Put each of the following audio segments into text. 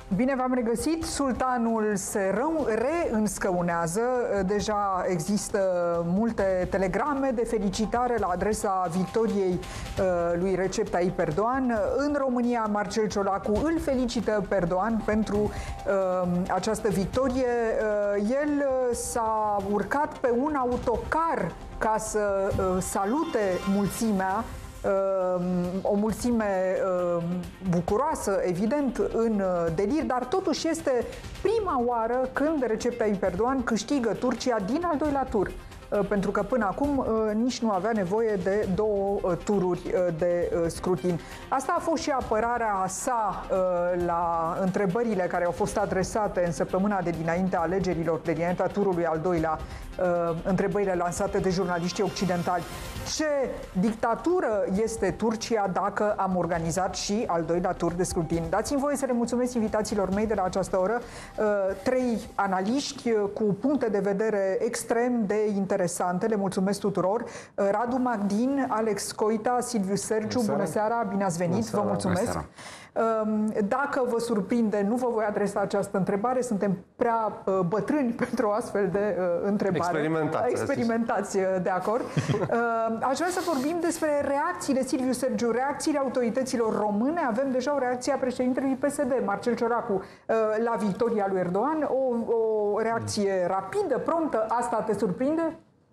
Bine v-am regăsit! Sultanul se reînscăunează. Deja există multe telegrame de felicitare la adresa victoriei lui Recep Tayyip Erdogan. În România, Marcel Ciolacu îl felicită pe Erdogan pentru această victorie. El s-a urcat pe un autocar ca să salute mulțimea, o mulțime bucuroasă, evident, în delir, dar totuși este prima oară când Recep Tayyip Erdogan câștigă Turcia din al doilea tur. Pentru că până acum nici nu avea nevoie de două tururi de scrutin. Asta a fost și apărarea sa la întrebările care au fost adresate în săptămâna de dinaintea alegerilor, de dinaintea turului al doilea, întrebările lansate de jurnaliștii occidentali. Ce dictatură este Turcia dacă am organizat și al doilea tur de scrutin? Dați-mi voie să le mulțumesc invitațiilor mei de la această oră, trei analiști cu puncte de vedere extrem de interesante. Le mulțumesc tuturor. Radu Magdin, Alex Coita, Silviu Sergiu, bună seara, bine ați venit, vă mulțumesc. Dacă vă surprinde, nu vă voi adresa această întrebare, suntem prea bătrâni pentru o astfel de întrebare. Experimentați, de acord. Aș vrea să vorbim despre reacțiile, Silviu Sergiu, reacțiile autorităților române. Avem deja o reacție a președintelui PSD, Marcel Ciolacu, la victoria lui Erdogan. O reacție rapidă, promptă. Asta te surprinde?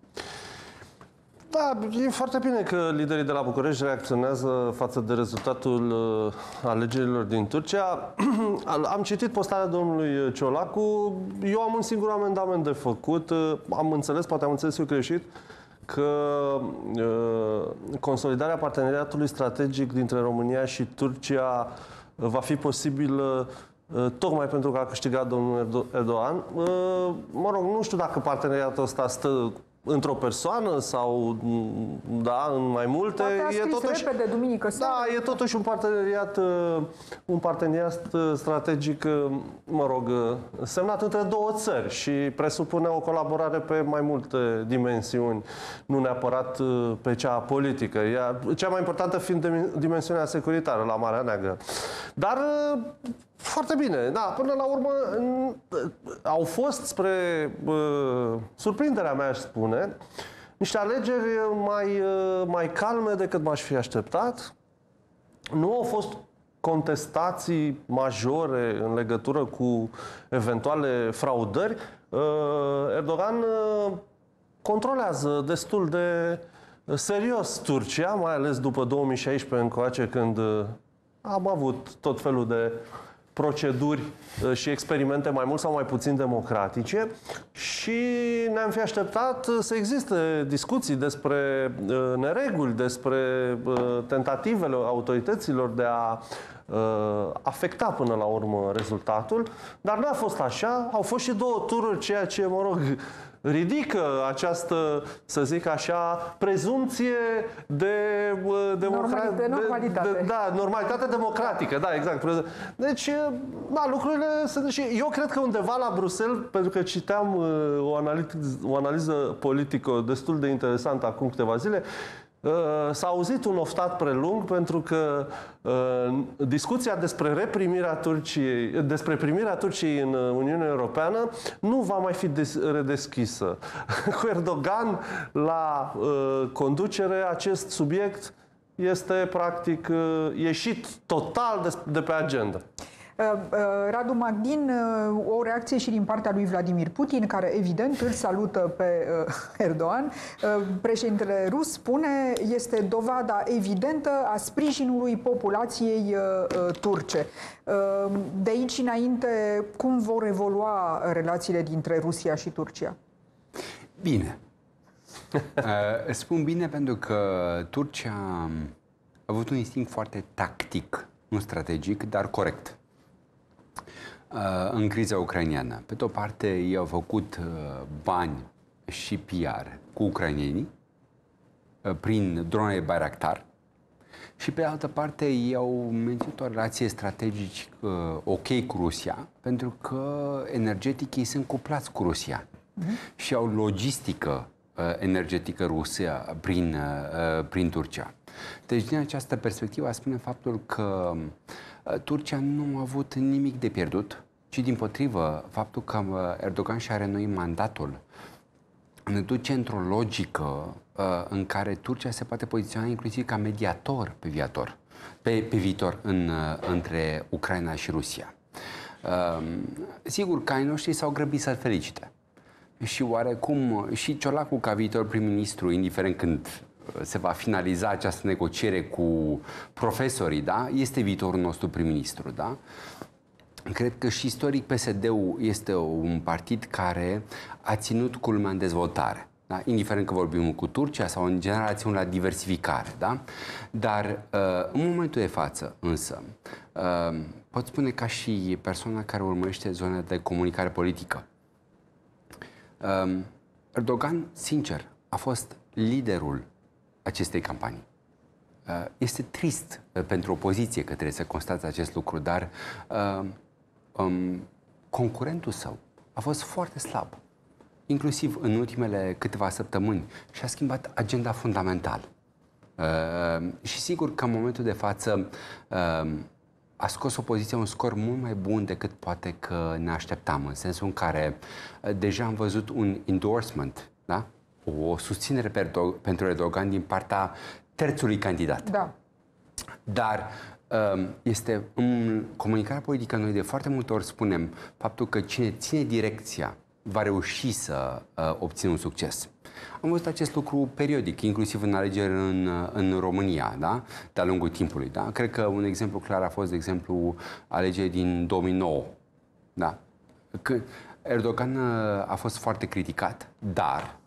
Da, e foarte bine că liderii de la București reacționează față de rezultatul alegerilor din Turcia. Am citit postarea domnului Ciolacu. Eu am un singur amendament de făcut. Am înțeles, poate am înțeles eu greșit, că consolidarea parteneriatului strategic dintre România și Turcia va fi posibilă tocmai pentru că a câștigat domnul Erdogan. Mă rog, nu știu dacă parteneriatul ăsta stă într-o persoană sau, da, în mai multe. E totuși repede, duminică seara. Da, e totuși un parteneriat strategic, mă rog, semnat între două țări și presupune o colaborare pe mai multe dimensiuni, nu neapărat pe cea politică. Cea mai importantă fiind dimensiunea securitară la Marea Neagră. Dar foarte bine. Da, până la urmă au fost, spre surprinderea mea, aș spune, niște alegeri mai calme decât m-aș fi așteptat. Nu au fost contestații majore în legătură cu eventuale fraudări. Erdogan controlează destul de serios Turcia, mai ales după 2016 încoace, când am avut tot felul de proceduri și experimente mai mult sau mai puțin democratice și ne-am fi așteptat să existe discuții despre nereguli, despre tentativele autorităților de a afecta până la urmă rezultatul, dar nu a fost așa. Au fost și două tururi, ceea ce, mă rog, ridică această, să zic așa, prezumție de normalitate democratică. Da, exact. Deci, da, lucrurile sunt și eu cred că undeva la Bruxelles, pentru că citeam o analiză politică destul de interesantă acum câteva zile, s-a auzit un oftat prelung pentru că discuția despre primirea Turciei în Uniunea Europeană nu va mai fi redeschisă. Cu Erdogan la conducere, acest subiect este practic ieșit total de pe agenda. Radu Magdin, o reacție și din partea lui Vladimir Putin, care evident îl salută pe Erdogan. Președintele rus spune, este dovada evidentă a sprijinului populației turce. De aici înainte, cum vor evolua relațiile dintre Rusia și Turcia? Bine. Spun bine pentru că Turcia a avut un instinct foarte tactic, nu strategic, dar corect, în criza ucraineană. Pe de-o parte, ei au făcut bani și PR cu ucrainenii prin dronele Bayraktar și pe de altă parte, ei au menținut o relație strategică ok cu Rusia, pentru că energetic ei sunt cuplați cu Rusia și au logistică energetică rusă prin Turcia. Deci, din această perspectivă, spune faptul că Turcia nu a avut nimic de pierdut, ci dimpotrivă, faptul că Erdogan și-a reînnoit mandatul ne duce într-o logică în care Turcia se poate poziționa inclusiv ca mediator pe viitor între Ucraina și Rusia. Sigur că ai noștri s-au grăbit să-l felicite. Și oarecum și Ciolacu ca viitor prim-ministru, indiferent când se va finaliza această negociere cu profesorii, da? Este viitorul nostru prim-ministru, da? Cred că și istoric PSD-ul este un partid care a ținut culmea în dezvoltare. Da? Indiferent că vorbim cu Turcia sau în general a ținut la diversificare. Da? Dar în momentul de față, însă, pot spune ca și persoana care urmărește zona de comunicare politică. Erdogan, sincer, a fost liderul acestei campanii. Este trist pentru opoziție că trebuie să constate acest lucru, dar concurentul său a fost foarte slab, inclusiv în ultimele câteva săptămâni, și a schimbat agenda fundamental. Și sigur că în momentul de față a scos opoziția un scor mult mai bun decât poate că ne așteptam, în sensul în care deja am văzut un endorsement, da? O susținere pentru Erdogan din partea terțului candidat. Da. Dar este în comunicarea politică, noi de foarte multe ori spunem faptul că cine ține direcția va reuși să obțină un succes. Am văzut acest lucru periodic, inclusiv în alegeri în România, da? De-a lungul timpului. Da? Cred că un exemplu clar a fost, de exemplu, alegerii din 2009. Da? Că Erdogan a fost foarte criticat, dar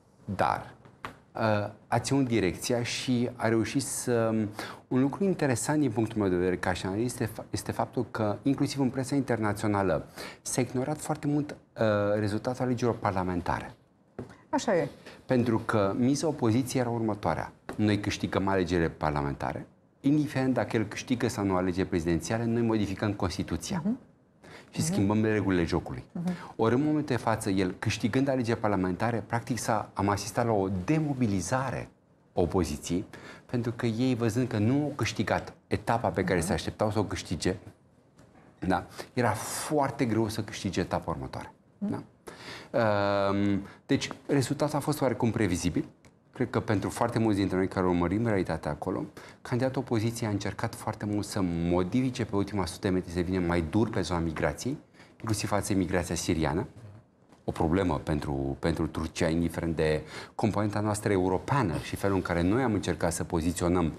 a ținut direcția și a reușit să... Un lucru interesant din punctul meu de vedere ca și analist este faptul că, inclusiv în presa internațională, s-a ignorat foarte mult rezultatul alegerilor parlamentare. Așa e. Pentru că miza opoziției era următoarea. Noi câștigăm alegerile parlamentare, indiferent dacă el câștigă sau nu alegeri prezidențiale, noi modificăm Constituția. Și schimbăm regulile jocului. Ori în momentul de față, el câștigând alegeri parlamentare, practic am asistat la o demobilizare a opoziției, pentru că ei, văzând că nu au câștigat etapa pe care se așteptau să o câștige, da? Era foarte greu să câștige etapa următoare. Da? Deci, rezultatul a fost oarecum previzibil. Cred că pentru foarte mulți dintre noi care urmărim realitatea acolo, candidatul opoziției a încercat foarte mult să modifice pe ultima 100 de metri, să vină mai dur pe zona migrației, inclusiv față de migrația siriană. O problemă pentru Turcia, indiferent de componenta noastră europeană și felul în care noi am încercat să poziționăm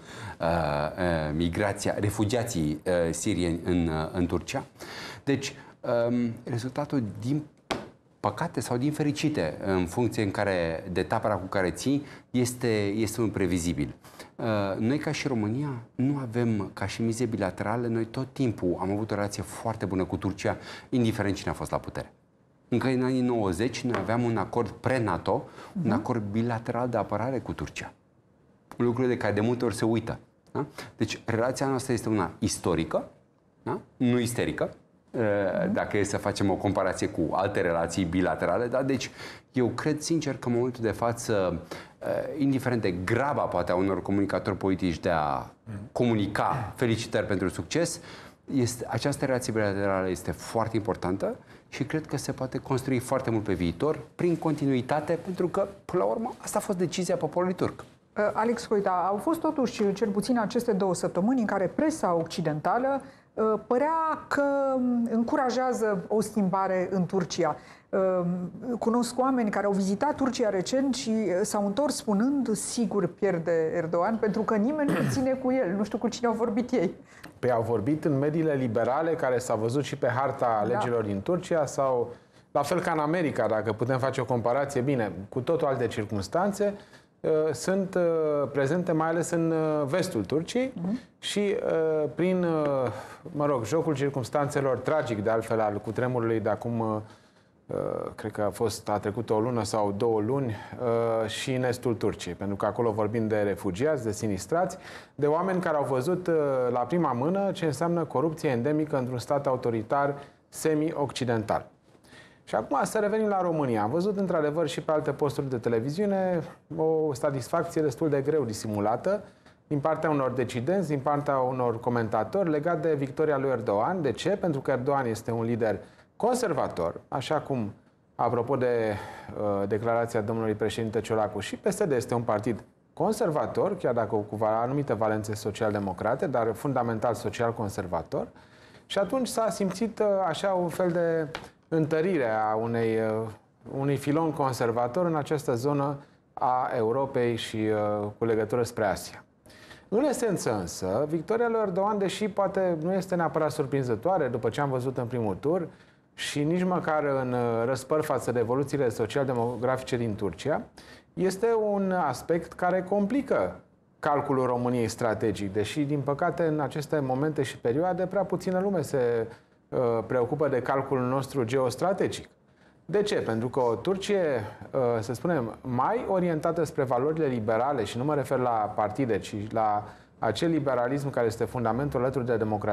refugiații sirieni în Turcia. Deci, rezultatul din păcate sau din fericite, în funcție de tabăra cu care ții, este unul previzibil. Noi, ca și România, nu avem, ca și mize bilaterale, noi tot timpul am avut o relație foarte bună cu Turcia, indiferent cine a fost la putere. Încă în anii 90, noi aveam un acord pre-NATO, un acord bilateral de apărare cu Turcia. Lucruri de care de multe ori se uită. Da? Deci, relația noastră este una istorică, da? Nu isterică, dacă e să facem o comparație cu alte relații bilaterale, da? Deci eu cred sincer că în momentul de față, indiferent de graba poate a unor comunicatori politici de a comunica felicitări pentru succes, această relație bilaterală este foarte importantă și cred că se poate construi foarte mult pe viitor prin continuitate, pentru că, până la urmă, asta a fost decizia poporului turc. Alex Hoita, au fost totuși cel puțin aceste 2 săptămâni în care presa occidentală părea că încurajează o schimbare în Turcia. Cunosc oameni care au vizitat Turcia recent și s-au întors spunând sigur pierde Erdogan, pentru că nimeni nu ține cu el. Nu știu cu cine au vorbit ei. Păi au vorbit în mediile liberale, care s-a văzut și pe harta alegerilor din Turcia, sau la fel ca în America, dacă putem face o comparație, bine, cu totul alte circunstanțe, sunt prezente mai ales în vestul Turciei și prin, jocul circumstanțelor tragic, de altfel, al cutremurului de acum, cred că a trecut o lună sau 2 luni, și în estul Turciei, pentru că acolo vorbim de refugiați, de sinistrați, de oameni care au văzut la prima mână ce înseamnă corupție endemică într-un stat autoritar semi-occidental. Și acum să revenim la România. Am văzut într-adevăr și pe alte posturi de televiziune o satisfacție destul de greu disimulată din partea unor decidenți, din partea unor comentatori legat de victoria lui Erdogan. De ce? Pentru că Erdogan este un lider conservator, așa cum, apropo de declarația domnului președinte Ciolacu, și PSD este un partid conservator, chiar dacă cu anumite valențe social-democrate, dar fundamental social-conservator. Și atunci s-a simțit așa un fel de întărire a unui filon conservator în această zonă a Europei și cu legătură spre Asia. În esență însă, victoria lui Erdogan, deși poate nu este neapărat surprinzătoare după ce am văzut în primul tur și nici măcar în răspăr față de evoluțiile social-demografice din Turcia, este un aspect care complică calculul României strategic, deși, din păcate, în aceste momente și perioade, prea puțină lume se preocupă de calculul nostru geostrategic. De ce? Pentru că o Turcie, să spunem, mai orientată spre valorile liberale, și nu mă refer la partide, ci la acel liberalism care este fundamentul alături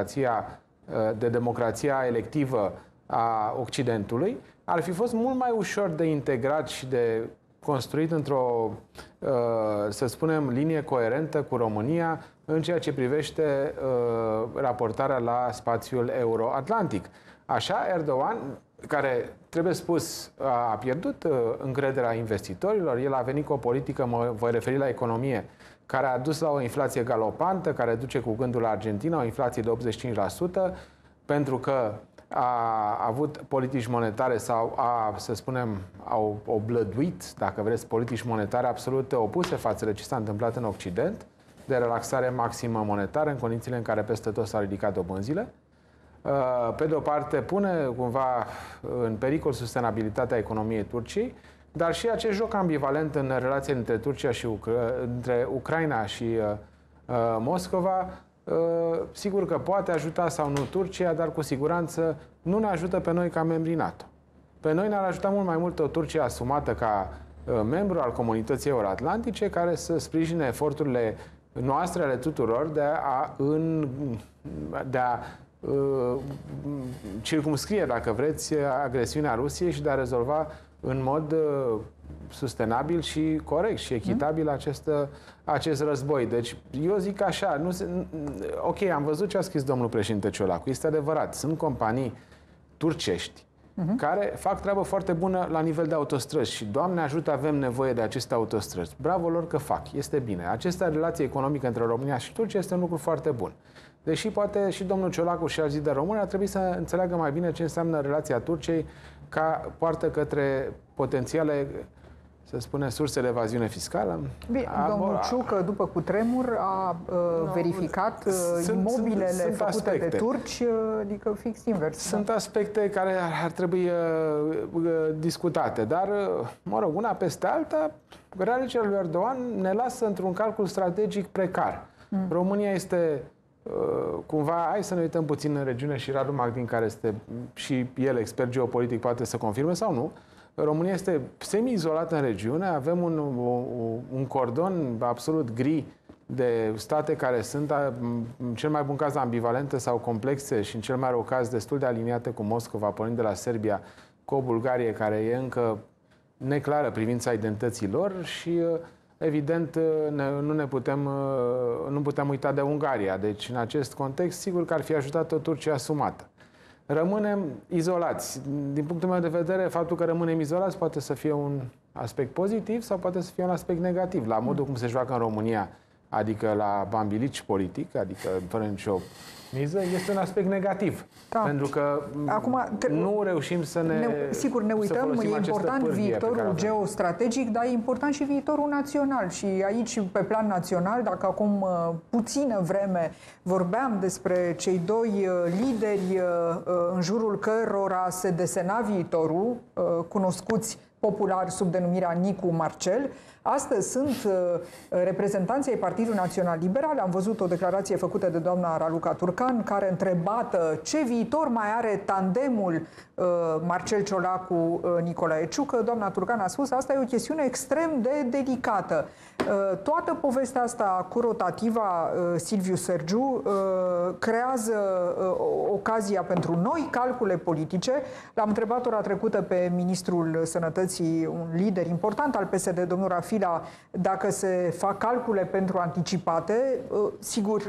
de democrația electivă a Occidentului, ar fi fost mult mai ușor de integrat și de construit într-o, să spunem, linie coerentă cu România în ceea ce privește raportarea la spațiul euro-atlantic. Așa, Erdogan, care, trebuie spus, a pierdut încrederea investitorilor, el a venit cu o politică, mă voi referi la economie, care a dus la o inflație galopantă, care duce cu gândul la Argentina, o inflație de 85%, pentru că a avut politici monetare sau să spunem, au oblăduit, dacă vreți, politici monetare absolut opuse față de ce s-a întâmplat în Occident, de relaxare maximă monetară, în condițiile în care peste tot s-au ridicat dobânzile. Pe de o parte, pune cumva în pericol sustenabilitatea economiei Turciei, dar și acest joc ambivalent în relația între Turcia și între Ucraina și Moscova, sigur că poate ajuta sau nu Turcia, dar cu siguranță nu ne ajută pe noi ca membri NATO. Pe noi ne-ar ajuta mult mai mult o Turcie asumată ca membru al comunității euroatlantice, care să sprijine eforturile noastre, ale tuturor, de a circumscrie, dacă vreți, agresiunea Rusiei și de a rezolva în mod sustenabil și corect și echitabil acest război. Deci, eu zic așa, ok, am văzut ce a scris domnul președinte Ciolacu, este adevărat, sunt companii turcești care fac treabă foarte bună la nivel de autostrăzi și, Doamne ajută, avem nevoie de aceste autostrăzi. Bravo lor că fac, este bine. Această relație economică între România și Turcia este un lucru foarte bun. Deși poate și domnul Ciolacu și alții de români ar trebui să înțeleagă mai bine ce înseamnă relația Turciei ca poartă către potențiale, să spunem, surse de evaziune fiscală. Bine, domnul Ciucă, după cutremur, a verificat imobilele făcute de turci, adică fix invers. Sunt aspecte care ar trebui discutate, dar, mă rog, una peste alta, realizările lui Erdogan ne lasă într-un calcul strategic precar. România este cumva, hai să ne uităm puțin în regiune și Radu Magdin, care este și el expert geopolitic, poate să confirme sau nu. România este semi-izolată în regiune, avem un cordon absolut gri de state care sunt, în cel mai bun caz, ambivalente sau complexe și în cel mai rău caz destul de aliniate cu Moscova, pornind de la Serbia, cu o Bulgarie care e încă neclară privința identității lor și evident, nu putem uita de Ungaria. Deci, în acest context, sigur că ar fi ajutat o Turcie asumată. Rămânem izolați. Din punctul meu de vedere, faptul că rămânem izolați poate să fie un aspect pozitiv sau poate să fie un aspect negativ. La modul cum se joacă în România, adică la bambilici politic, adică fără nicio miză, este un aspect negativ. Da. Pentru că acum, nu reușim să sigur, ne uităm, e important viitorul geostrategic, dar e important și viitorul național. Și aici, pe plan național, dacă acum puțină vreme vorbeam despre cei doi lideri în jurul cărora se desena viitorul, cunoscuți popular sub denumirea Nicu Marcel, astăzi sunt reprezentanții ai Partidului Național Liberal. Am văzut o declarație făcută de doamna Raluca Turcan, care, întrebată ce viitor mai are tandemul Marcel Ciolacu-Nicolae Ciucă, doamna Turcan a spus: asta e o chestiune extrem de delicată. Toată povestea asta cu rotativa Silviu Sergiu creează ocazia pentru noi calcule politice. L-am întrebat ora trecută pe ministrul Sănătății Libertății, un lider important al PSD, domnul Rafila, dacă se fac calcule pentru anticipate, sigur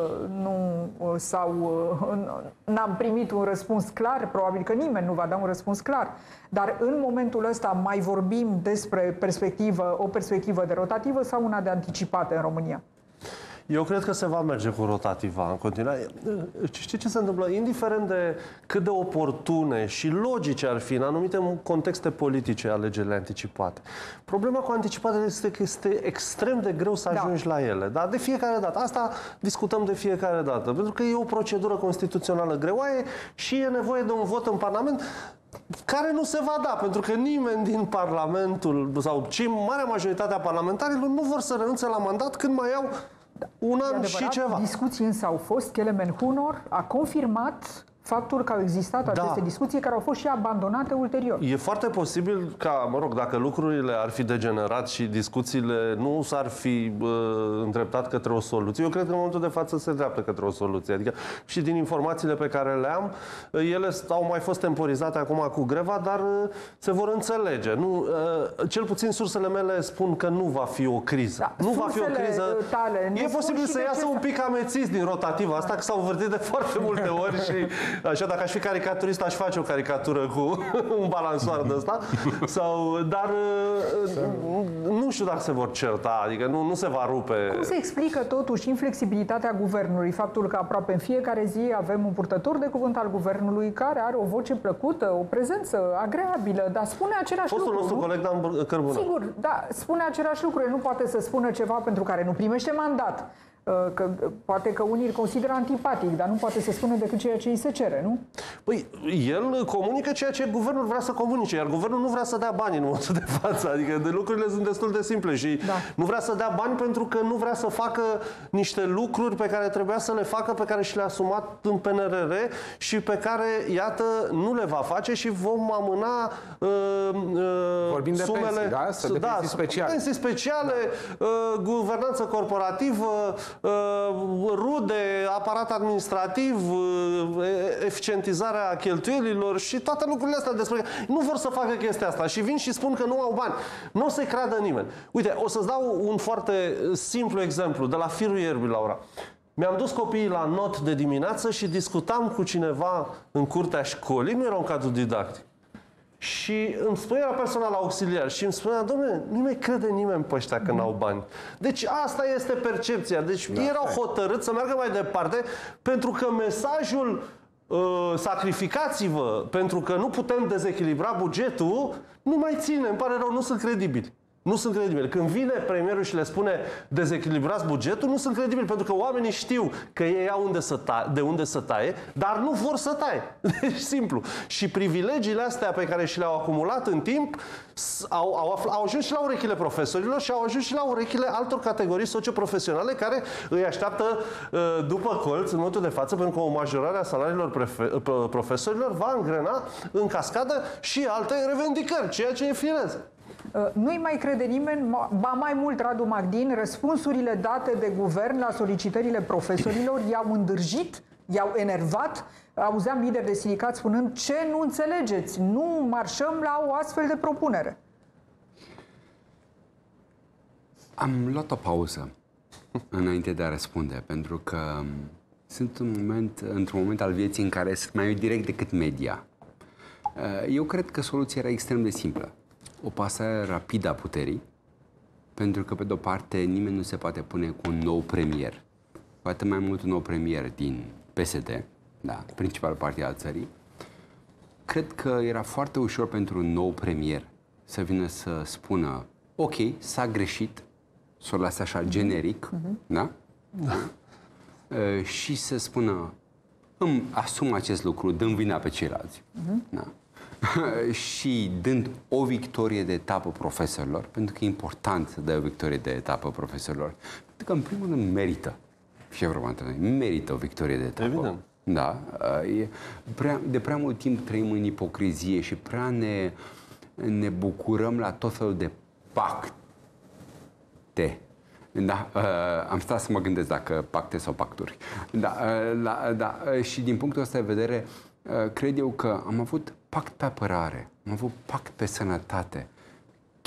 n-am primit un răspuns clar, probabil că nimeni nu va da un răspuns clar, dar în momentul ăsta mai vorbim despre o perspectivă de rotativă sau una de anticipate în România? Eu cred că se va merge cu rotativa în continuare. Știi ce se întâmplă? Indiferent de cât de oportune și logice ar fi în anumite contexte politice alegerile anticipate. Problema cu anticipatele este că este extrem de greu să ajungi la ele. Dar de fiecare dată. Asta discutăm de fiecare dată. Pentru că e o procedură constituțională greoaie și e nevoie de un vot în Parlament care nu se va da, pentru că nimeni din Parlamentul sau marea majoritate a parlamentarilor nu vor să renunțe la mandat când mai au un an și ceva. Discuții însă au fost. Kelemen Hunor a confirmat faptul că au existat aceste discuții care au fost și abandonate ulterior. E foarte posibil ca, dacă lucrurile ar fi degenerat și discuțiile nu s-ar fi îndreptat către o soluție. Eu cred că în momentul de față se îndreaptă către o soluție. Adică și din informațiile pe care le am, ele au mai fost temporizate acum cu greva, dar se vor înțelege. Cel puțin sursele mele spun că nu va fi o criză. Nu va fi o criză. E posibil să iasă un pic amețiți din rotativa asta, că s-au vârtit de foarte multe ori și așa, dacă aș fi caricaturist, aș face o caricatură cu un balansoar de ăsta. Dar nu știu dacă se vor certa, adică nu se va rupe. Cum se explică totuși inflexibilitatea guvernului? Faptul că aproape în fiecare zi avem un purtător de cuvânt al guvernului care are o voce plăcută, o prezență agreabilă, dar spune același lucru. Fostul nostru coleg Dan Cărbună. Sigur, da, spune același lucru. El nu poate să spună ceva pentru care nu primește mandat. Că poate că unii îl consideră antipatic, dar nu poate să spună decât ceea ce îi se cere, nu? Păi, el comunică ceea ce guvernul vrea să comunice, iar guvernul nu vrea să dea bani în momentul de față. Adică lucrurile sunt destul de simple și nu vrea să dea bani pentru că nu vrea să facă niște lucruri pe care trebuia să le facă, pe care și le-a asumat în PNRR și pe care, iată, nu le va face și vom amâna vorbim de sumele, pensii, de pensii speciale. Pensii speciale, guvernanță corporativă, rude, aparat administrativ, eficientizarea cheltuielilor și toate lucrurile astea despre nu vor să facă chestia asta și vin și spun că nu au bani. Nu o să-i creadă nimeni. Uite, o să-ți dau un foarte simplu exemplu de la firul ierbii, Laura. Mi-am dus copiii la not de dimineață și discutam cu cineva în curtea școlii, nu era un cadru didactic. Și îmi spunea personal auxiliar și îmi spunea, dom'le, nu mai crede nimeni pe ăștia că n-au bani. Deci asta este percepția. Deci erau hotărâți să meargă mai departe pentru că mesajul sacrificați-vă pentru că nu putem dezechilibra bugetul nu mai ține. Îmi pare rău, nu sunt credibili. Nu sunt credibili. Când vine premierul și le spune dezechilibrați bugetul, nu sunt credibili, pentru că oamenii știu că ei au de unde să taie, dar nu vor să taie. Deci simplu. Și privilegiile astea pe care și le-au acumulat în timp au ajuns și la urechile profesorilor și au ajuns și la urechile altor categorii socioprofesionale care îi așteaptă după colț în momentul de față, pentru că o majorare a salariilor profesorilor va îngrena în cascadă și alte revendicări, ceea ce e firesc. Nu-i mai crede nimeni, ba mai mult, Radu Magdin, răspunsurile date de guvern la solicitările profesorilor i-au îndârjit, i-au enervat. Auzeam lideri de sindicat spunând, ce nu înțelegeți, nu marșăm la o astfel de propunere. Am luat o pauză înainte de a răspunde, pentru că sunt într-un moment al vieții în care sunt mai direct decât media. Eu cred că soluția era extrem de simplă. O pasare rapidă a puterii, pentru că, pe de-o parte, nimeni nu se poate pune cu un nou premier, cu atât mai mult un nou premier din PSD, principalul partid al țării. Cred că era foarte ușor pentru un nou premier să vină să spună, ok, s-a greșit, să o lase așa generic, și să spună, îmi asum acest lucru, dând vina pe ceilalți. Și dând o victorie de etapă profesorilor, pentru că e important să dai o victorie de etapă profesorilor, pentru că, în primul rând, merită. Și merită o victorie de etapă. Evident. Da. De prea mult timp trăim în ipocrizie și prea ne bucurăm la tot felul de pacte. Da, am stat să mă gândesc dacă pacte sau pacturi. Și din punctul ăsta de vedere, cred eu că am avut pact pe apărare, am avut pact pe sănătate,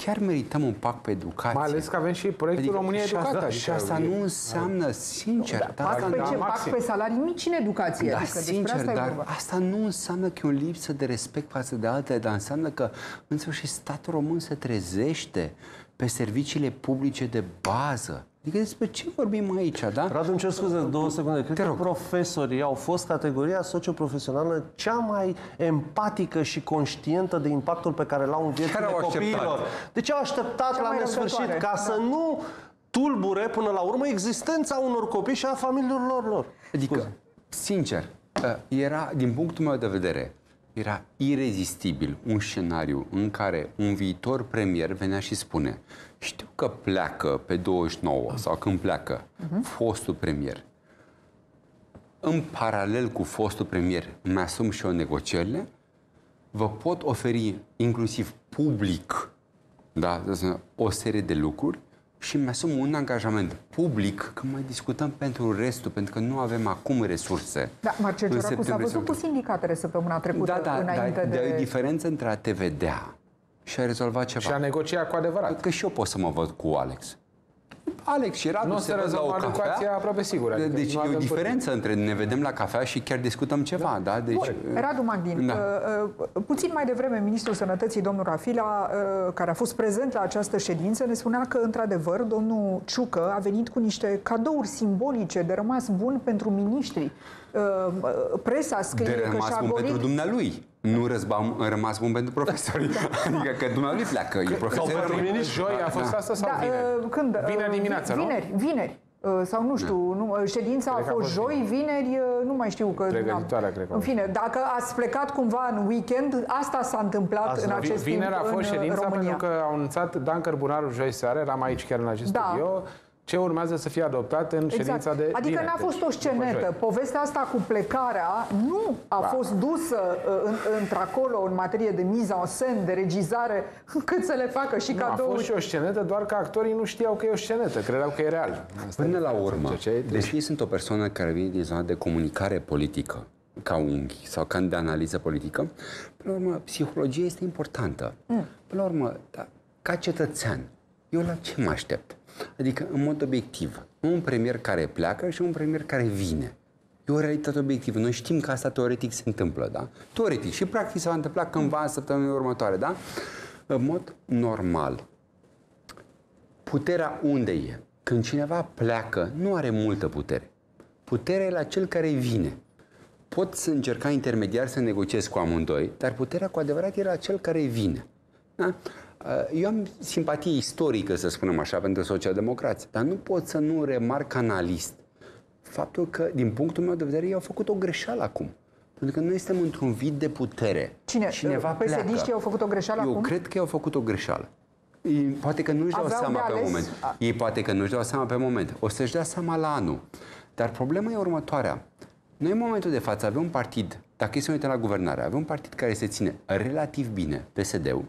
chiar merităm un pact pe educație. Mai ales că avem și proiectul România Educată. Și asta nu înseamnă, sincer... Pact pe ce? Pact pe salarii mici în educație. Da, adică sincer, dar asta nu înseamnă că e o lipsă de respect față de altele, dar înseamnă că, în sfârșit, statul român se trezește pe serviciile publice de bază. Adică despre ce vorbim aici, da? Radu, îmi cer scuze, 2 secunde. Cred că profesorii au fost categoria socioprofesională cea mai empatică și conștientă de impactul pe care l-au în viețile copiilor. Deci au așteptat la nesfârșit ca să nu tulbure până la urmă existența unor copii și a familiilor lor. Adică, sincer, era, din punctul meu de vedere, era irezistibil un scenariu în care un viitor premier venea și spune: știu că pleacă pe 29 sau când pleacă fostul premier. În paralel cu fostul premier mi-asum și eu negocierile, vă pot oferi inclusiv public, da, o serie de lucruri și mi-asum un angajament public că mai discutăm pentru restul, pentru că nu avem acum resurse. Da, Marcel Ciolacu s-a văzut cu sindicatele săptămâna trecută înainte de... Dar e o diferență între a te vedea și a rezolva ceva. Și a negocia cu adevărat. Că și eu pot să mă văd cu Alex. Alex și Radu se văd la o cafea. Aproape sigur. Adică deci e o diferență între ne vedem la cafea și chiar discutăm ceva. Da? Deci, Radu Magdin, puțin mai devreme, ministrul Sănătății, domnul Rafila, care a fost prezent la această ședință, ne spunea că, într-adevăr, domnul Ciucă a venit cu niște cadouri simbolice de rămas bun pentru miniștri. Presa scrie de rămas că și-a bun golit... pentru dumnealui. Nu rămas bun pentru profesori. Adică că dumnealui pleacă. E profesor. Joi a fost asta sau vineri? Când? Vineri dimineața, nu? Vineri. Sau nu știu, ședința a fost joi, vineri, nu mai știu că... Pregătitoarea, cred că. În fine, dacă ați plecat cumva în weekend, asta s-a întâmplat în acest timp în România. Vineri a fost ședința pentru că au anunțat Dan Cărbunaru joi seară, eram aici chiar în acest studio, ce urmează să fie adoptat în ședința de Adică vineri. n-a fost o scenetă. Povestea asta cu plecarea nu a fost dusă într-acolo în materie de mise en scène, de regizare, cât să le facă și cadouri. A fost și o scenetă, doar că actorii nu știau că e o scenetă, credeau că e real. Până la urmă, deși sunt o persoană care vine din zona de comunicare politică, ca unghi sau ca de analiză politică, până la urmă, psihologia este importantă. Până la urmă, ca cetățean, eu la ce mă aștept? Adică, în mod obiectiv, un premier care pleacă și un premier care vine. E o realitate obiectivă. Noi știm că asta teoretic se întâmplă, da? Teoretic. Și practic se va întâmpla cândva în săptămâna următoare, da? În mod normal, puterea unde e? Când cineva pleacă, nu are multă putere. Puterea e la cel care vine. Pot să încerca intermediar să negociez cu amândoi, dar puterea cu adevărat e la cel care vine. Da? Eu am simpatie istorică, să spunem așa, pentru socialdemocrație, dar nu pot să nu remarc analist faptul că, din punctul meu de vedere, ei au făcut o greșeală acum. Pentru că noi suntem într-un vid de putere. Cineva pleacă. PSD-știi au făcut o greșeală acum? Eu cred că ei au făcut o greșeală. Poate că nu-și dau seama pe moment. Ei poate că nu-și dau seama pe moment. O să-și dea seama la anul. Dar problema e următoarea. Noi, în momentul de față, avem un partid, dacă e să ne uităm la guvernare, avem un partid care se ține relativ bine, PSD-ul,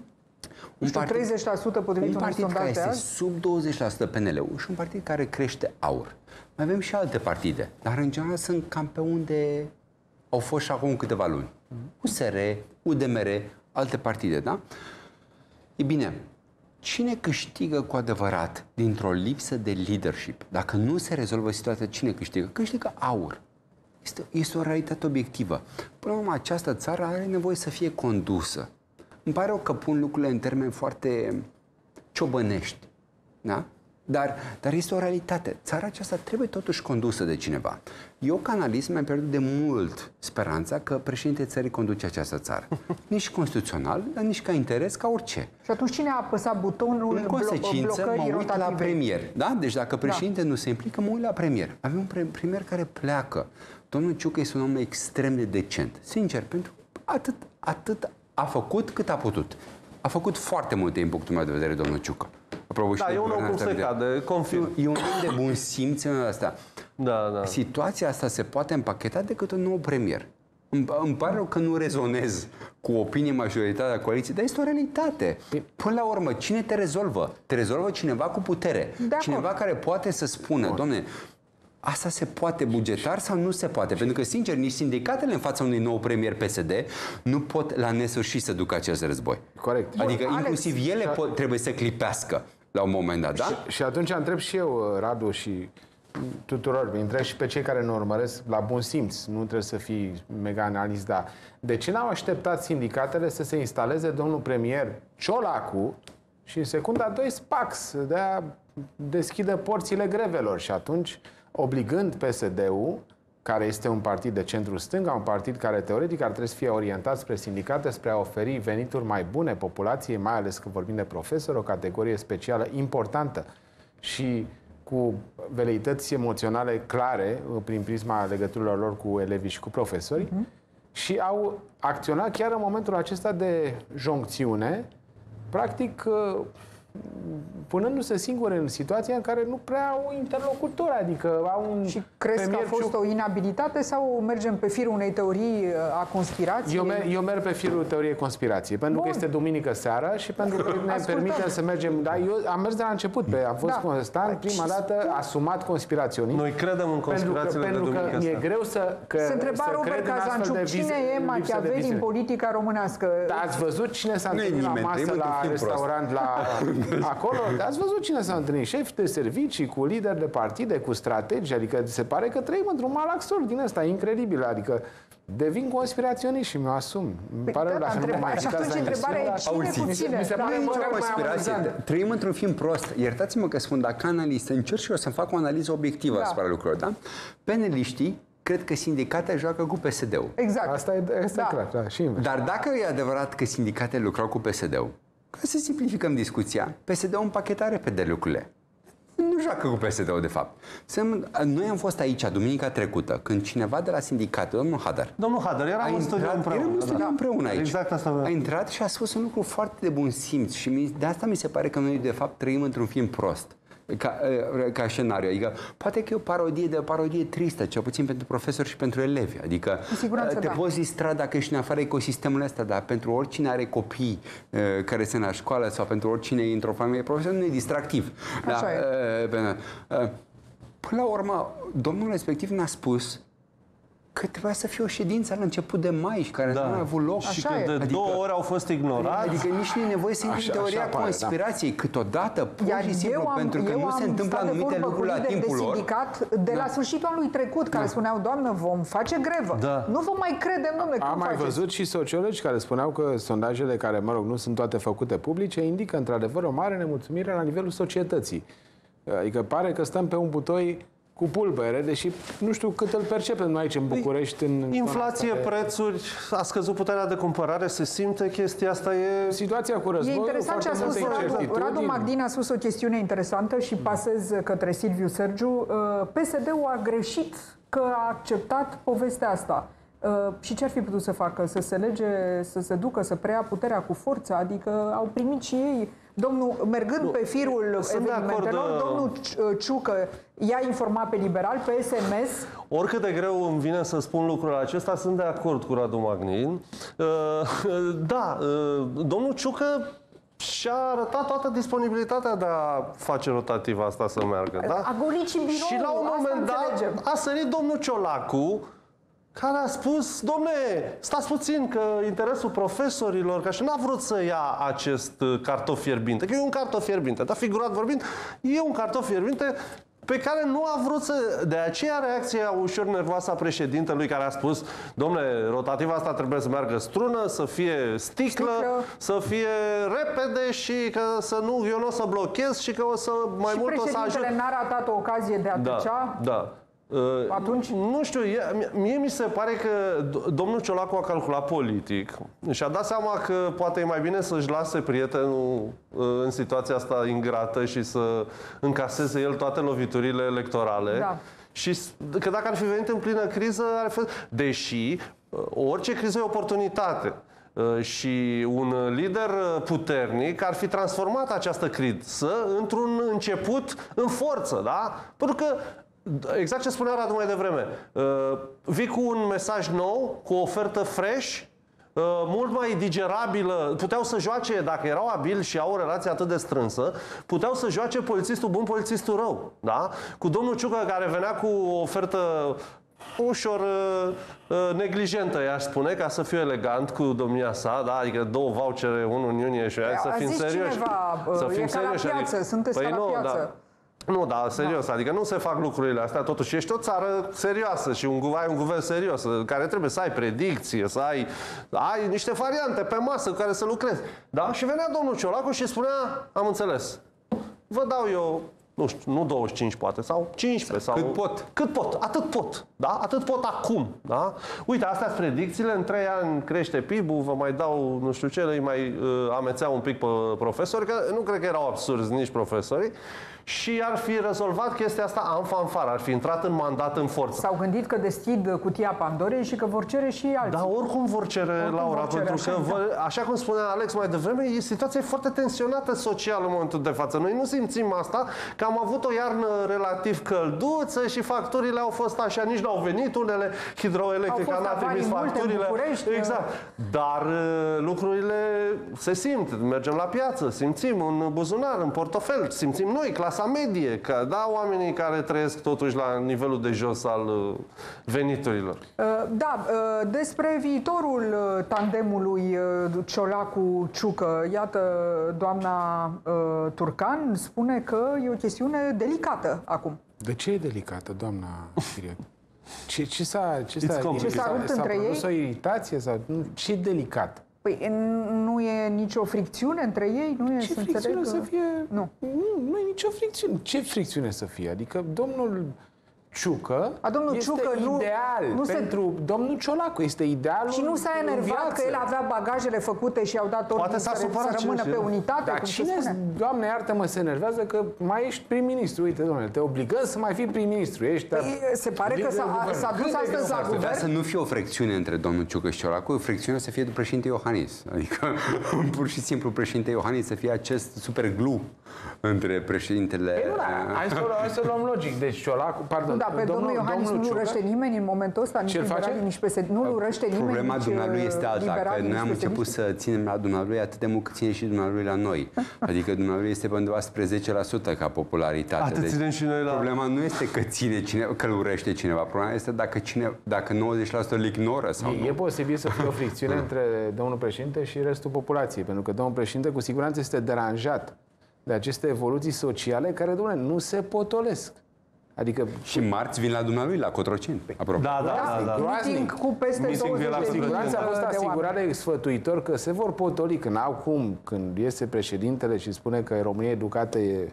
un partid, 30% potrivit un partid care este sub 20% PNL-ul și un partid care crește AUR. Mai avem și alte partide, dar în general sunt cam pe unde au fost și acum câteva luni. USR, UDMR, alte partide, da? E bine, cine câștigă cu adevărat dintr-o lipsă de leadership? Dacă nu se rezolvă situația, cine câștigă? Câștigă AUR. Este o realitate obiectivă. Până la urmă, această țară are nevoie să fie condusă. Îmi pare rău că pun lucrurile în termeni foarte ciobănești, da? Dar este o realitate. Țara aceasta trebuie totuși condusă de cineva. Eu, ca analist, mi-am pierdut de mult speranța că președintele țării conduce această țară. Nici constituțional, dar nici ca interes, ca orice. Și atunci cine a apăsat butonul în consecință, mă uit la premier. Da? Deci dacă președintele nu se implică, mă uit la premier. Avem un premier care pleacă. Domnul Ciucă este un om extrem de decent. Sincer, pentru atât a făcut cât a putut. A făcut foarte multe din punctul meu de vedere, domnul Ciucă. Da, e un om cum se cade, confirm. E un om de bun simț în asta. Da. Situația asta se poate împacheta decât un nou premier. Îmi pare rău că nu rezonez cu opinie majoritatea coaliției, dar este o realitate. Până la urmă, cine te rezolvă? Te rezolvă cineva cu putere. Cineva care poate să spună, domne, asta se poate bugetar sau nu se poate? Pentru că, sincer, nici sindicatele în fața unui nou premier PSD nu pot la nesfârșit să ducă acest război. Corect. Adică Bun, inclusiv ele trebuie să clipească la un moment dat, da? Și atunci întreb și eu, Radu, și tuturor, întreb și pe cei care ne urmăresc la bun simț, nu trebuie să fii mega analist, dar de ce n-au așteptat sindicatele să se instaleze domnul premier Ciolacu și în secunda 2 spac să deschide porțile grevelor și atunci, obligând PSD-ul, care este un partid de centru-stânga, un partid care teoretic ar trebui să fie orientat spre sindicate, spre a oferi venituri mai bune populației, mai ales că vorbim de profesori, o categorie specială importantă și cu veleități emoționale clare prin prisma legăturilor lor cu elevii și cu profesorii și au acționat chiar în momentul acesta de joncțiune, practic punându-se singuri în situația în care nu prea au interlocutori, adică au un... Și crezi că a fost o inabilitate sau mergem pe firul unei teorii a conspirației? Eu merg pe firul teoriei conspirației, pentru că este duminică seara și pentru că ne permite să mergem... Da, eu am mers de la început, am fost constant, prima dată asumat conspiraționist. Noi credem în conspirațiile de duminică seara. Mi-e greu să se întreba Robert Cazanciuc, cine e Machiavelli în politica românească? Da, ați văzut cine s-a întâlnit la masă, la restaurant, acolo? Ați văzut cine s-a întâlnit? Șefi de servicii, cu lideri de partide, cu strategi, adică se pare că trăim într-un malaxor din ăsta, incredibil, adică devin conspiraționist și mi-o asum. Îmi pare rău dacă nu mai și atunci întrebarea e cine cu cine? Mi se pare măcar mai amuzant. Trăim într-un film prost. Iertați-mă că spun, dacă analist, încerc și eu să fac o analiză obiectivă asupra lucrurilor, da? Peneliștii cred că sindicatele joacă cu PSD-ul. Exact. Asta e clar, da, și Dar dacă e adevărat că sindicatele lucrau cu PSD-ul, ca să simplificăm discuția, PSD-ul împacheta repede lucrurile. Nu joacă cu PSD-ul, de fapt. Noi am fost aici, duminica trecută, când cineva de la sindicate, domnul Hadar... Domnul Hadar, eram în studiu împreună. Eram în studiu împreună aici. Exact asta. A intrat și a spus un lucru foarte de bun simț și de asta mi se pare că noi, de fapt, trăim într-un film prost. Ca scenariu. Adică poate că e o parodie tristă, cel puțin pentru profesori și pentru elevi. Adică te poți distra dacă ești în afara ecosistemului ăsta, dar pentru oricine are copii care sunt la școală sau pentru oricine e într-o familie profesională, nu e distractiv. Așa Până la urmă, domnul respectiv ne-a spus că trebuia să fie o ședință la început de mai și care nu a avut loc. Și că de 2 ore au fost ignorați. Adică nici nu e nevoie să intri în teoria conspirației. Câteodată, pur și simplu, pentru că nu se întâmplă anumite lucruri la timpul lor. De la sfârșitul anului trecut, care spuneau, doamnă, vom face grevă. Nu vă mai credem, domnule, cum am mai văzut și sociologi care spuneau că sondajele care, mă rog, nu sunt toate făcute publice, indică într-adevăr o mare nemulțumire la nivelul societății. Adică pare că stăm pe un butoi cu pulbere, deși nu știu cât îl percepem noi aici în București. Inflație, prețuri, a scăzut puterea de cumpărare, se simte chestia asta, e... Situația cu războiul, e interesant ce a spus Radu Magdin, a spus o chestiune interesantă și pasez către Silviu Sergiu. PSD-ul a greșit că a acceptat povestea asta. Și ce ar fi putut să facă? Să se lege, să se ducă, să preia puterea cu forță? Adică au primit și ei... Domnul, mergând pe firul evenimentelor, domnul Ciucă i-a informat pe liberal, pe SMS. Oricât de greu îmi vine să spun lucrul acesta, sunt de acord cu Radu Magnin. Domnul Ciucă și-a arătat toată disponibilitatea de a face rotativa asta să meargă. Da? A golit și biroul, și la un moment dat a sărit domnul Ciolacu, care a spus, domne, stați puțin că interesul profesorilor, că și n-a vrut să ia acest cartof fierbinte, că e un cartof fierbinte, dar figurat vorbind, e un cartof fierbinte pe care nu a vrut să... De aceea reacția ușor nervoasă a președintelui care a spus, domne, rotativa asta trebuie să meargă strună, să fie sticlă, să fie repede și că să nu, eu nu o să blochez și că o să mai și mult o să ajut. Și președintele n-a ratat o ocazie de a tăcea? Da. Atunci? Nu știu, mie mi se pare că domnul Ciolacu a calculat politic și a dat seama că poate e mai bine să-și lase prietenul în situația asta ingrată și să încaseze el toate loviturile electorale. Da. Și că dacă ar fi venit în plină criză, ar fi... Deși orice criză e oportunitate. Și un lider puternic ar fi transformat această criză într-un început în forță, da? Pentru că exact ce spunea Radu mai devreme. Vii cu un mesaj nou, cu o ofertă fresh, mult mai digerabilă. Puteau să joace, dacă erau abili și au o relație atât de strânsă, puteau să joace polițistul bun, polițistul rău. Da? Cu domnul Ciucă, care venea cu o ofertă ușor neglijentă, i-aș spune, ca să fiu elegant cu domnia sa, da? Adică 2 vouchere, unul în iunie și să fim serioși. Cineva, să fim e ca la piață, adică, sunteți ca la piață. Da. Nu, da, serios, adică nu se fac lucrurile astea, totuși ești o țară serioasă și ai un guvern serios, care trebuie să ai predicție, să ai niște variante pe masă cu care să lucrezi. Da? Și venea domnul Ciolacu și spunea, am înțeles, vă dau eu, nu știu, nu 25 poate, sau 15, sau... Cât pot. Cât pot, atât pot, da? Atât pot acum, da? Uite, astea sunt predicțiile, în 3 ani crește PIB-ul, vă mai dau, nu știu ce, îi mai amețeau un pic pe profesori, că nu cred că erau absurzi nici profesorii, și ar fi rezolvat chestia asta în fanfară, ar fi intrat în mandat în forță. S-au gândit că deschid cutia Pandorei și că vor cere și alții. Dar oricum vor cere, Laura, pentru că, așa cum spunea Alex mai devreme, situația e foarte tensionată social în momentul de față. Noi nu simțim asta, că am avut o iarnă relativ călduță și facturile au fost așa, nici n-au venit, unele hidroelectrice n-a trimis facturile. Exact. Dar lucrurile se simt, mergem la piață, simțim în buzunar, în portofel, simțim noi, clasa medie, că da, oamenii care trăiesc totuși la nivelul de jos al veniturilor. Da, despre viitorul tandemului Ciolacu-Ciucă, iată, doamna Turcan spune că e o chestiune delicată acum. De ce e delicată, doamna Chiriac? Ce s-a rupt între ei? S-a produs o iritație? Ce e delicat? Păi nu e nicio fricțiune între ei? Nu e, ce fricțiune să fie? Nu. Nu e nicio fricțiune. Ce fricțiune să fie? Adică domnul Ciucă Ciucă ideal pentru domnul Ciolacu. Este idealul. Și nu s-a enervat că el avea bagajele făcute și au dat ordine să rămână pe unitate? Dar cine, Doamne iartă-mă, se enervează că mai ești prim-ministru? Uite, domnule, te obligăm să mai fii prim-ministru. Se pare că s-a dus astăzi la guvern. Vrea să nu fie o fricțiune între domnul Ciucă și Ciolacu, o fricțiune să fie de președinte Iohannis. Adică, pur și simplu, președinte Iohannis să fie acest super glue între președintele... Hai să luăm logic. Deci Ciolacu, pardon, pe domnul Iohannis nu urăște nimeni în momentul ăsta, nici liberalii, nici PSD. Nu urăște nimeni. Problema dumnealui este alta, că noi am început să ținem la dumnealui atât de mult cât ține și dumnealui la noi. Adică dumnealui este undeva spre 10% ca popularitate. Atât ținem și noi la... Problema nu este că că îl urăște cineva. Problema este dacă 90% îl ignoră sau nu. E posibil să fie o fricțiune între domnul președinte și restul populației, pentru că domnul președinte cu siguranță este deranjat de aceste evoluții sociale care, domnule, nu se potolesc. Adică... Și marți vin la dumnealui, la Cotroceni. Da. Meeting cu peste 20 de siguranță a fost asigurat de sfătuitor că se vor potoli, că n-au cum, când iese președintele și spune că România educată e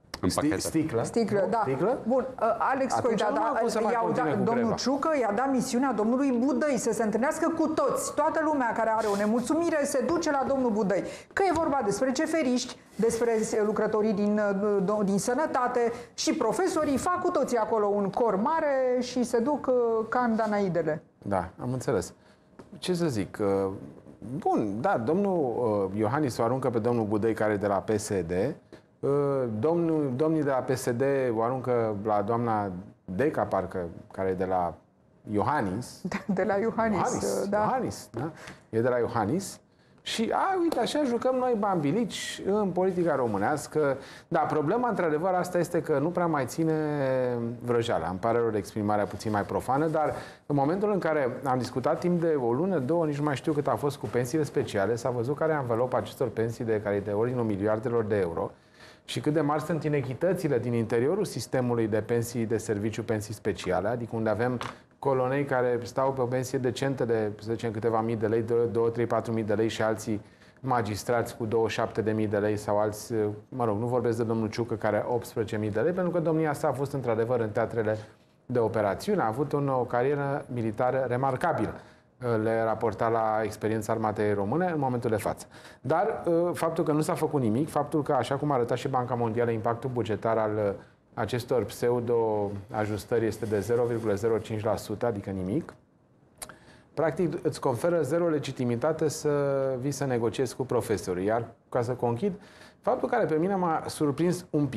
Sticlă, da. Sticlă? Bun, Alex Coida, domnul Ciucă i-a dat misiunea domnului Budăi să se întâlnească cu toți. Toată lumea care are o nemulțumire se duce la domnul Budăi. Că e vorba despre ceferiști, despre lucrătorii din sănătate și profesorii, fac cu toții acolo un cor mare și se duc ca în Danaidele. Da, am înțeles. Ce să zic? Bun, da, domnul Iohannis o aruncă pe domnul Budăi, care e de la PSD. Domnii de la PSD o aruncă la doamna Deca, parcă, care e de la Iohannis. De la Iohannis, da. Iohannis, da? E de la Iohannis. Și, uite, așa jucăm noi bambilici în politica românească. Da, problema, într-adevăr, asta este că nu prea mai ține vrăjeala. Îmi pare rău de exprimarea puțin mai profană, dar în momentul în care am discutat timp de o lună, 2, nici nu mai știu cât a fost cu pensiile speciale, s-a văzut care e anvelopa acestor pensii de ordinul miliardelor de euro și cât de mari sunt inechitățile din interiorul sistemului de pensii de serviciu, pensii speciale, adică unde avem colonei care stau pe o pensie decentă de, să zicem, câteva mii de lei, 2, 3, 4 mii de lei și alții magistrați cu 27.000 de lei sau alți, mă rog, nu vorbesc de domnul Ciucă care are 18.000 de lei, pentru că domnia sa a fost într-adevăr în teatrele de operațiune, a avut o carieră militară remarcabilă. Le raporta la experiența armatei române în momentul de față. Dar faptul că nu s-a făcut nimic, faptul că, așa cum arăta și Banca Mondială, impactul bugetar al acestor pseudo-ajustări este de 0,05%, adică nimic, practic îți conferă zero legitimitate să vii să negociezi cu profesorii. Iar, ca să conchid, faptul care pe mine m-a surprins un pic,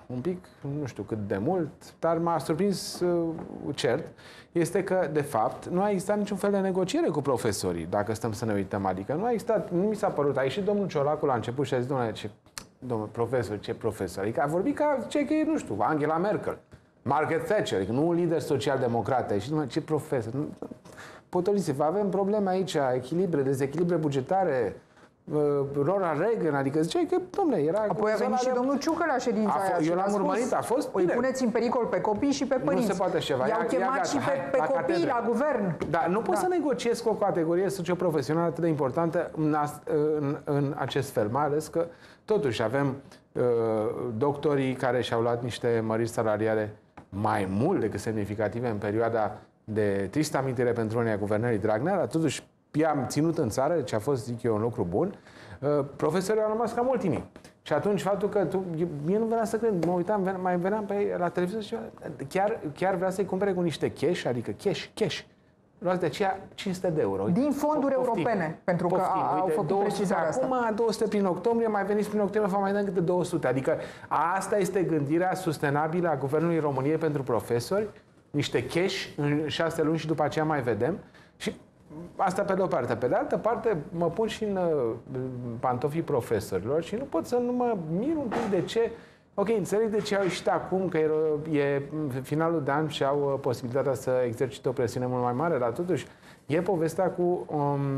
un pic, nu știu cât de mult, dar m-a surprins cert, este că, de fapt, nu a existat niciun fel de negociere cu profesorii, dacă stăm să ne uităm. Adică nu a existat, nu mi s-a părut, a ieșit domnul Ciolacu la început și a zis, domnule profesor, ce profesor? Adică a vorbit ca ce că e, nu știu, Angela Merkel, Margaret Thatcher, adică nu un lider social-democrat. Și domnule, ce profesor? Potoliți-vă, avem probleme aici, dezechilibre bugetare, Ronald Reagan, adică ziceai că, domnule, era... Apoi a venit și domnul Ciucă la ședința aia. Eu l-am urmărit, a fost... Îi puneți în pericol pe copii și pe părinți. Nu se poate așa ceva. I-au chemat și pe copii la guvern. Dar nu poți să negociezi cu o categorie socioprofesională atât de importantă în acest fel, mai ales că, totuși, avem doctorii care și-au luat niște măriri salariale mai mult decât semnificative în perioada de tristă amintire pentru unii a guvernării Dragnea, dar totuși i-am ținut în țară, ce a fost, zic eu, un lucru bun. Profesorii au rămas cam ultimii. Și atunci faptul că mie nu venea să cred, mă uitam, mai veneam la televizor și chiar vrea să-i cumpere cu niște cash, adică cash. Luați de aceea 500 de euro. Din fonduri europene, pentru că au făcut precizarea asta. Acum 200 prin octombrie, mai veniți prin octombrie, vă mai dăm câte 200. Adică asta este gândirea sustenabilă a Guvernului României pentru profesori, niște cash în 6 luni și după aceea mai vedem. Și asta pe de o parte. Pe de altă parte, mă pun și în pantofii profesorilor și nu pot să nu mă mir un pic de ce. Ok, înțeleg de ce au ieșit acum, că e finalul de an și au posibilitatea să exercite o presiune mult mai mare, dar totuși e povestea cu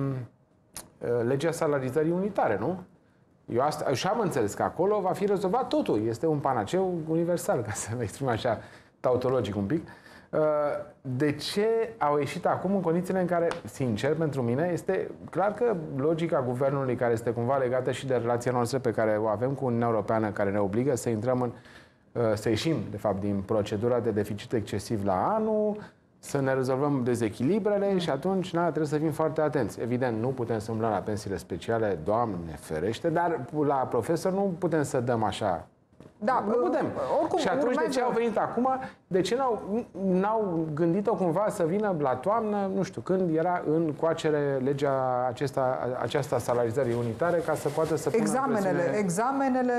legea salarizării unitare, nu? Eu așa am înțeles că acolo va fi rezolvat totul. Este un panaceu universal, ca să mă exprim așa tautologic un pic. De ce au ieșit acum în condițiile în care, sincer, pentru mine, este clar că logica guvernului, care este cumva legată și de relația noastră pe care o avem cu Uniunea Europeană, care ne obligă să intrăm să ieșim, de fapt, din procedura de deficit excesiv la anul, să ne rezolvăm dezechilibrele și atunci trebuie să fim foarte atenți. Evident, nu putem să umblăm la pensiile speciale, Doamne ferește, dar la profesor nu putem să dăm așa. Da, nu putem. Oricum, și atunci de ce au venit acum? De ce n-au gândit-o cumva să vină la toamnă, nu știu, când era în coacere legea aceasta salarizării unitare, ca să poată să pună Examenele,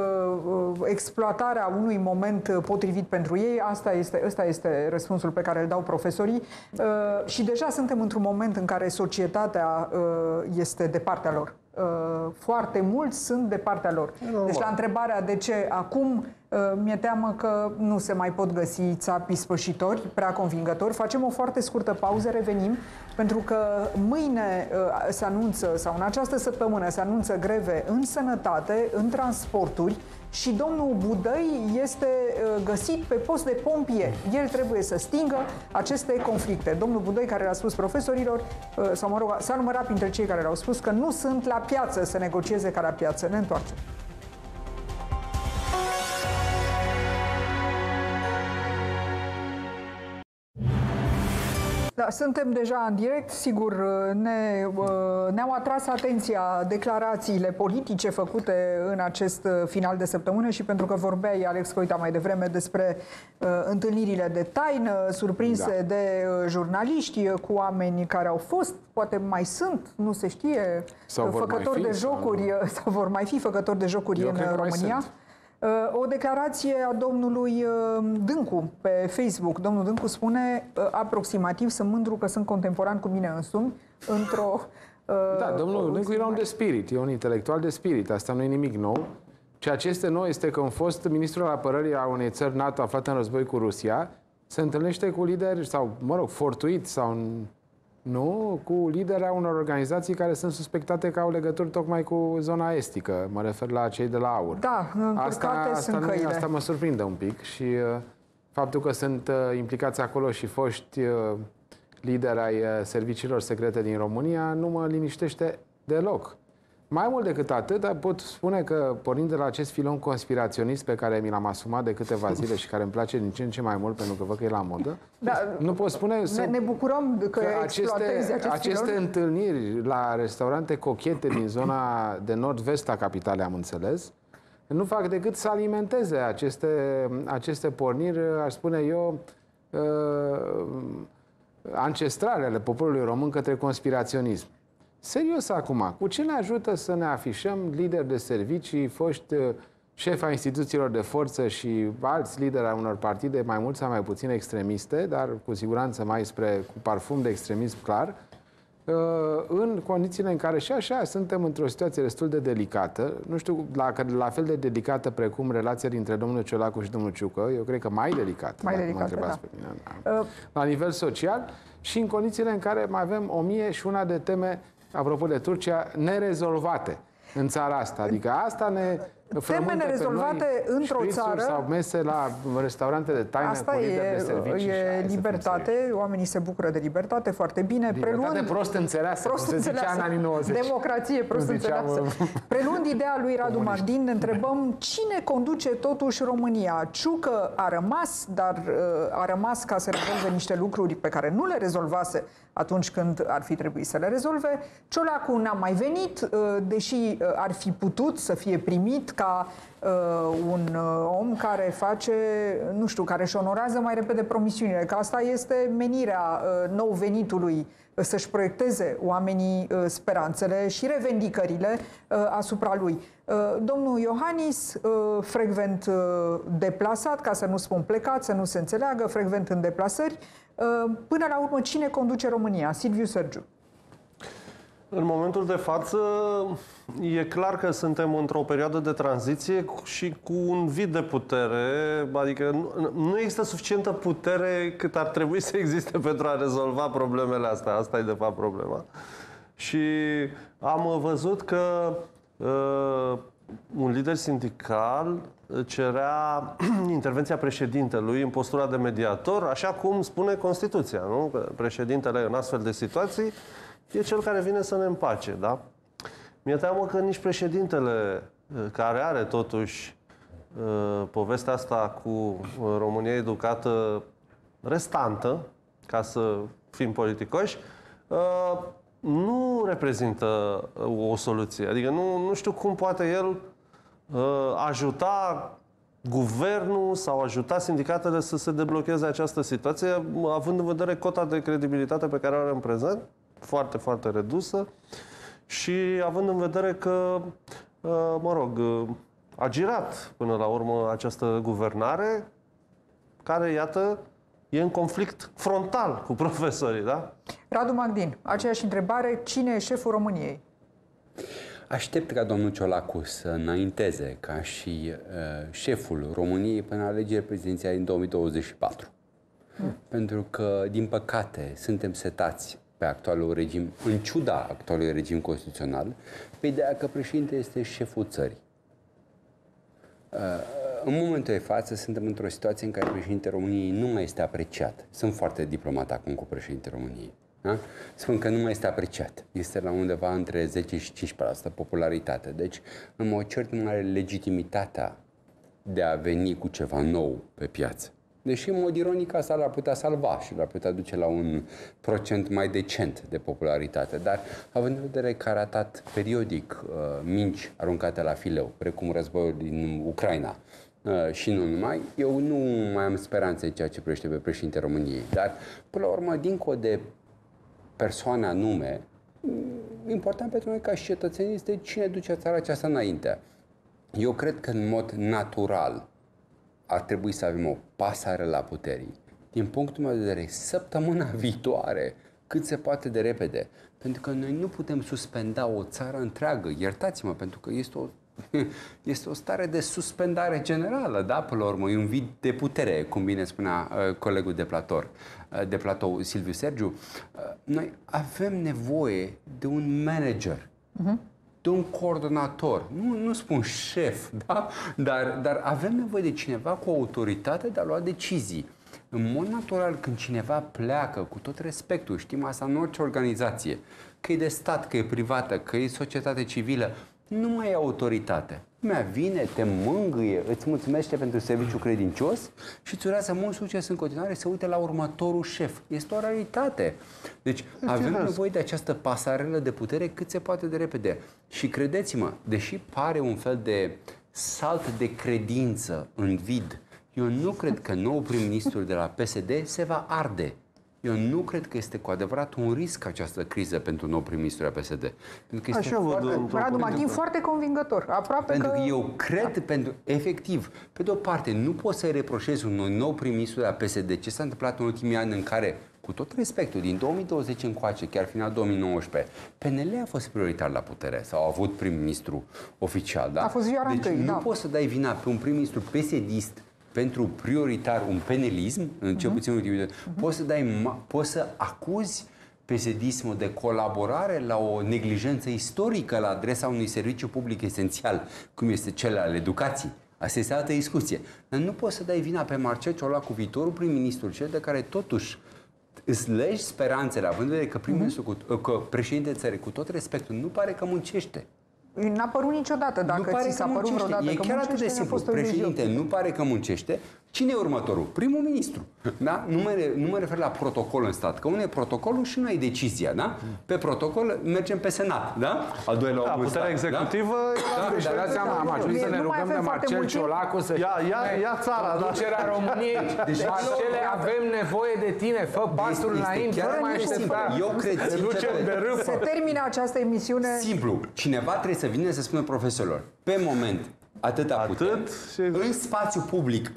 exploatarea unui moment potrivit pentru ei, ăsta este răspunsul pe care îl dau profesorii. Și deja suntem într-un moment în care societatea este de partea lor. Foarte mulți sunt de partea lor. Deci la întrebarea de ce acum, mi-e teamă că nu se mai pot găsi țapii spășitori prea convingători. Facem o foarte scurtă pauză, revenim, pentru că mâine se anunță, sau în această săptămână se anunță greve în sănătate, în transporturi, și domnul Budăi este găsit pe post de pompier. El trebuie să stingă aceste conflicte. Domnul Budăi, care le-a spus profesorilor, sau mă rog, s-a numărat printre cei care le-au spus că nu sunt la piață să negocieze ca la piață. Ne întoarcem. Da, suntem deja în direct, sigur, ne-au atras atenția declarațiile politice făcute în acest final de săptămână și pentru că vorbeai, Alex Coita, mai devreme despre întâlnirile de taină surprinse de jurnaliști cu oameni care au fost, poate mai sunt, nu se știe, făcători de jocuri, sau vor mai fi făcători de jocuri în România. O declarație a domnului Dâncu pe Facebook. Domnul Dâncu spune aproximativ: sunt mândru că sunt contemporan cu mine însumi într-o... Da, domnul Dâncu era un de spirit, e un intelectual de spirit, asta nu e nimic nou. Ceea ce este nou este că un fost ministru al apărării a unei țări NATO aflate în război cu Rusia se întâlnește cu lideri, sau, mă rog, fortuit sau... Nu, cu liderea unor organizații care sunt suspectate că au legături tocmai cu zona estică. Mă refer la cei de la AUR. Da, asta mă surprinde un pic și faptul că sunt implicați acolo și foști lideri ai serviciilor secrete din România nu mă liniștește deloc. Mai mult decât atât, pot spune că, pornind de la acest filon conspiraționist pe care mi l-am asumat de câteva zile și care îmi place din ce în ce mai mult, pentru că văd că e la modă, nu pot spune... Ne bucurăm că exploatezi aceste întâlniri la restaurante cochete din zona de nord-vest a capitalei, am înțeles, nu fac decât să alimenteze aceste porniri, aș spune eu, ancestrale ale poporului român către conspiraționism. Serios acum, cu ce ne ajută să ne afișăm lideri de servicii, foști șefa instituțiilor de forță și alți lideri ai unor partide, mai mult sau mai puțin extremiste, dar cu siguranță mai cu parfum de extremism clar, în condițiile în care și așa suntem într-o situație destul de delicată, nu știu, la fel de delicată precum relația dintre domnul Ciolacu și domnul Ciucă, eu cred că mai delicată, da. pe mine, la nivel social, și în condițiile în care mai avem 1001 de teme, apropo de Turcia, nerezolvate în țara asta. Adică asta ne teme nerezolvate într-o țară. Sau mese la restaurante de taină asta cu lideri de servicii. E libertate, oamenii se bucură de libertate foarte bine. Libertate prost înțeleasă, cum se zicea în anii 90. Democrație prost înțeleasă. Preluând ideea lui Radu Magdin, ne întrebăm cine conduce totuși România. Ciucă a rămas, dar a rămas ca să rezolve niște lucruri pe care nu le rezolvase atunci când ar fi trebuit să le rezolve. Ciolacu n-a mai venit, deși ar fi putut să fie primit ca un om care face, nu știu, care își onorează mai repede promisiunile, că asta este menirea nou venitului, să-și proiecteze oamenii speranțele și revendicările asupra lui. Domnul Iohannis, frecvent deplasat, ca să nu spun plecat, să nu se înțeleagă, frecvent în deplasări. Până la urmă, cine conduce România? Silviu Sergiu. În momentul de față, e clar că suntem într-o perioadă de tranziție și cu un vid de putere, adică nu există suficientă putere cât ar trebui să existe pentru a rezolva problemele astea. Asta e de fapt problema. Și am văzut că un lider sindical cerea intervenția președintelui în postura de mediator, așa cum spune Constituția, nu? Că președintele în astfel de situații e cel care vine să ne împace, da? Mi-e teamă că nici președintele, care are totuși povestea asta cu România educată restantă, ca să fim politicoși, nu reprezintă o soluție. Adică nu știu cum poate el ajuta guvernul sau ajuta sindicatele să se deblocheze această situație, având în vedere cota de credibilitate pe care o are în prezent, foarte, foarte redusă, și având în vedere că, mă rog, a girat până la urmă această guvernare, care, iată, e în conflict frontal cu profesorii, da? Radu Magdin, aceeași întrebare, cine e șeful României? Aștept ca domnul Ciolacu să înainteze ca și șeful României până la alegerile prezidențiale în 2024. Pentru că, din păcate, suntem setați pe actualul regim, în ciuda actualului regim constituțional, pe ideea că președintele este șeful țării. În momentul de față suntem într-o situație în care președintele României nu mai este apreciat. Sunt foarte diplomat acum cu președintele României. Da? Spun că nu mai este apreciat. Este la undeva între 10 și 15% popularitate. Deci, în mod cert, nu are legitimitatea de a veni cu ceva nou pe piață. Deși, în mod ironic, asta l-ar putea salva și l-ar putea duce la un procent mai decent de popularitate. Dar, având în vedere că a ratat periodic minci aruncate la fileu, precum războiul din Ucraina, și nu numai, eu nu mai am speranțe în ceea ce privește pe președintele României. Dar, până la urmă, dincolo de persoane anume, important pentru noi ca și cetățeni este cine duce țara aceasta înainte. Eu cred că, în mod natural, ar trebui să avem o pasarelă a puterii. Din punctul meu de vedere, săptămâna viitoare, cât se poate de repede. Pentru că noi nu putem suspenda o țară întreagă. Iertați-mă, pentru că este o stare de suspendare generală, da? Până la urmă, e un vid de putere, cum bine spunea colegul de platou, Silviu Sergiu. Noi avem nevoie de un manager, de un coordonator, nu spun șef, da? Dar avem nevoie de cineva cu autoritate de a lua decizii. În mod natural, când cineva pleacă, cu tot respectul, știm asta în orice organizație, că e de stat, că e privată, că e societate civilă, nu mai e autoritate. Lumea vine, te mângâie, îți mulțumește pentru serviciu credincios și îți urează mult succes în continuare, se uite la următorul șef. Este o realitate. Deci avem nevoie de această pasarelă de putere cât se poate de repede. Și credeți-mă, deși pare un fel de salt de credință în vid, eu nu cred că noul prim-ministru de la PSD se va arde. Eu nu cred că este cu adevărat un risc această criză pentru nou prim-ministru a PSD. Pentru că este Radu Matin foarte convingător. Aproape pentru că... că eu cred, efectiv, pe de o parte, nu poți să-i reproșezi unui nou prim-ministru de la PSD ce s-a întâmplat în ultimii ani în care, cu tot respectul, din 2020 încoace, chiar final 2019, PNL a fost prioritar la putere sau a avut prim-ministru oficial, da? A fost Vioara deci întâi, nu da. poți să dai vina pe un prim-ministru PSD-ist pentru prioritar un penelism, în cel puțin ultimul. Poți să acuzi PSD-ismul de colaborare la o neglijență istorică la adresa unui serviciu public esențial, cum este cel al educației. Asta este altă discuție. Dar nu poți să dai vina pe Marcel Ciolacu, viitorul prim-ministru, cel de care totuși îți legi speranțele, având în vedere că prim-ministru, că președintele țării, cu tot respectul, nu pare că muncește. N-a părut niciodată. Dacă ți s-a părut vreodată e că chiar atât de simplu. Președinte nu pare că muncește. Cine e următorul? Primul ministru. Da? Nu mă refer la protocol în stat. Că unul e protocolul și nu e decizia. Da? Pe protocol mergem pe Senat. Da? Al doilea om în puterea stat. executivă... Dar dați seama, am ajuns să ne rugăm de Marcel Ciolacu să ia țara, da. conducerea României. Deci, Marcele, avem nevoie de tine. Fă pasul înainte. Chiar mai aștepta. Eu cred, Se termine această emisiune. Simplu. Cineva trebuie să vină să spună profesorilor. Pe moment, atâta putem. În spațiu public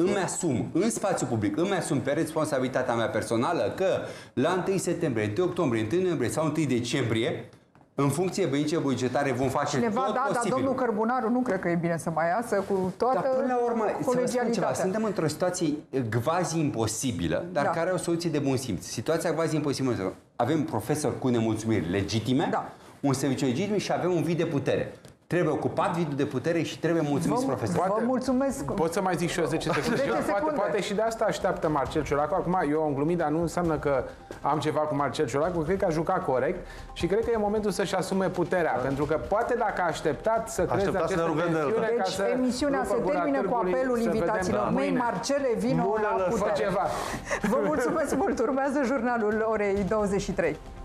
îmi asum pe responsabilitatea mea personală că la 1 septembrie, 1 octombrie, 1 noiembrie sau 1 decembrie, în funcție de bănice bugetare, vom face Cineva, tot dar posibil. domnul Cărbunaru nu cred că e bine să mai iasă cu toată Dar până la urmă, colegialitatea. suntem într-o situație quasi imposibilă, dar care are o soluție de bun simț. Situația quasi imposibilă. Avem profesori cu nemulțumiri legitime, un serviciu legitim și avem un vid de putere. Trebuie ocupat vidul de putere și trebuie mulțumiți profesori. Vă mulțumesc. Pot să mai zic și eu 10 secunde? Poate și de asta așteaptă Marcel Ciolacu. Acum, eu am glumit, dar nu înseamnă că am ceva cu Marcel Ciolacu. Cred că a jucat corect și cred că e momentul să-și asume puterea. Pentru că poate dacă a așteptat să creeze această tensiune... Deci emisiunea se termină cu apelul invitațiilor mei. Marcele, vino la putere. Vă mulțumesc mult. Urmează jurnalul orei 23.